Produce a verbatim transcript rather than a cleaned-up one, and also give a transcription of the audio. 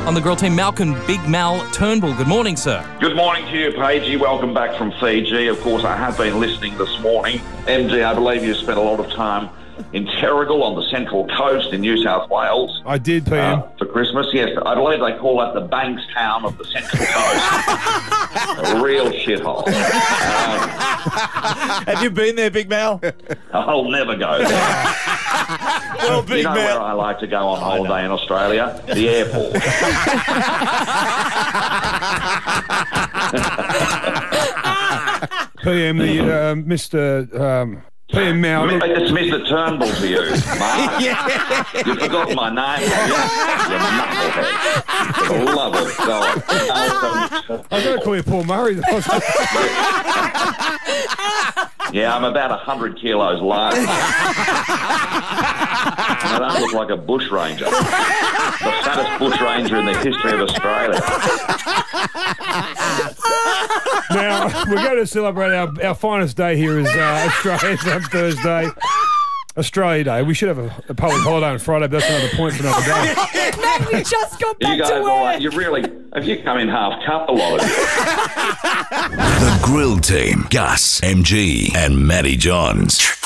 On the Grill team, Malcolm Big Mal Turnbull. Good morning, sir. Good morning to you, Pagey. Welcome back from Fiji. Of course, I have been listening this morning. M G, I believe you spent a lot of time in Turbull on the Central Coast in New South Wales. I did, P M. Uh, for Christmas, yes. I believe they call that the Bankstown of the Central Coast. A real shithole. Um, Have you been there, Big Mal? I'll never go there. Well, Big you know Mal. where I like to go on holiday in Australia? The airport. P M, the uh, Mister Um, P M Mal. It's Mister Turnbull to you, Mark. Yeah. You've forgotten my name, have you? You knucklehead. For the love of God. I was going to call you Paul Murray. Yeah, I'm about a hundred kilos larger. And I don't look like a bush ranger. The fattest bush ranger in the history of Australia. Now, we're going to celebrate our, our finest day here is uh, Australia's on Thursday. Australia Day. We should have a, a public holiday on Friday, but that's another point for another day. Man, we just got back You guys to all work. right? You really, have you come in half cup, a lot of you? The Grill Team, Gus, M G, and Matty Johns.